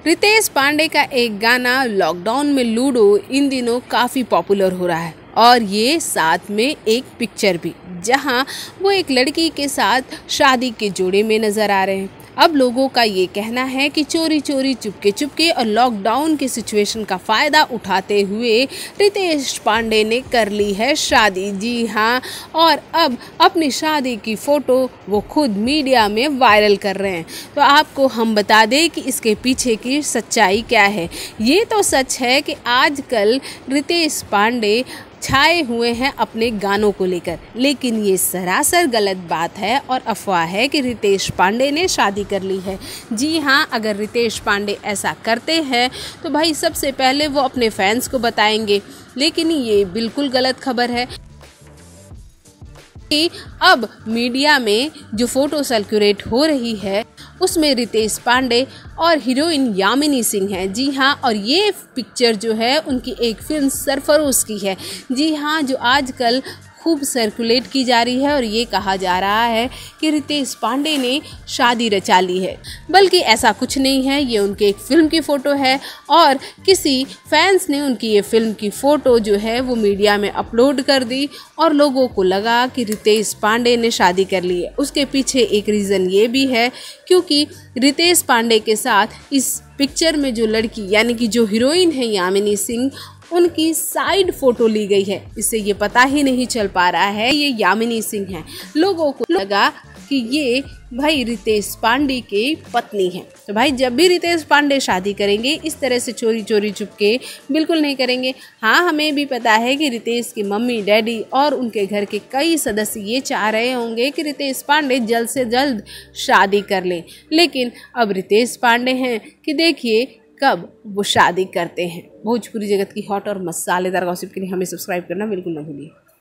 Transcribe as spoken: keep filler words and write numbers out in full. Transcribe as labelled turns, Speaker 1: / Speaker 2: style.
Speaker 1: रितेश पांडे का एक गाना लॉकडाउन में लूडो इन दिनों काफ़ी पॉपुलर हो रहा है और ये साथ में एक पिक्चर भी, जहां वो एक लड़की के साथ शादी के जोड़े में नज़र आ रहे हैं। अब लोगों का ये कहना है कि चोरी चोरी चुपके चुपके और लॉकडाउन के सिचुएशन का फ़ायदा उठाते हुए रितेश पांडे ने कर ली है शादी। जी हाँ, और अब अपनी शादी की फ़ोटो वो खुद मीडिया में वायरल कर रहे हैं। तो आपको हम बता दें कि इसके पीछे की सच्चाई क्या है। ये तो सच है कि आजकल रितेश पांडे छाए हुए हैं अपने गानों को लेकर, लेकिन ये सरासर गलत बात है और अफवाह है कि रितेश पांडे ने शादी कर ली है। जी हाँ, अगर रितेश पांडे ऐसा करते हैं तो भाई सबसे पहले वो अपने फैंस को बताएंगे, लेकिन ये बिल्कुल गलत खबर है कि अब मीडिया में जो फोटो सर्कुलेट हो रही है उसमें रितेश पांडे और हीरोइन यामिनी सिंह है। जी हाँ, और ये पिक्चर जो है उनकी एक फिल्म सरफरोश की है। जी हाँ, जो आजकल खूब सर्कुलेट की जा रही है और ये कहा जा रहा है कि रितेश पांडे ने शादी रचा ली है, बल्कि ऐसा कुछ नहीं है। ये उनके एक फिल्म की फ़ोटो है और किसी फैंस ने उनकी ये फिल्म की फ़ोटो जो है वो मीडिया में अपलोड कर दी और लोगों को लगा कि रितेश पांडे ने शादी कर ली है। उसके पीछे एक रीज़न ये भी है क्योंकि रितेश पांडे के साथ इस पिक्चर में जो लड़की यानी कि जो हीरोइन है यामिनी सिंह, उनकी साइड फोटो ली गई है। इससे ये पता ही नहीं चल पा रहा है ये यामिनी सिंह है। लोगों को लगा कि ये भाई रितेश पांडे की पत्नी है। तो भाई जब भी रितेश पांडे शादी करेंगे इस तरह से चोरी चोरी चुपके बिल्कुल नहीं करेंगे। हाँ, हमें भी पता है कि रितेश की मम्मी डैडी और उनके घर के कई सदस्य ये चाह रहे होंगे कि रितेश पांडे जल्द से जल्द शादी कर लें, लेकिन अब रितेश पांडे हैं कि देखिए कब वो शादी करते हैं। भोजपुरी जगत की हॉट और मसालेदार गॉसिप के लिए हमें सब्सक्राइब करना बिल्कुल ना भूलिए।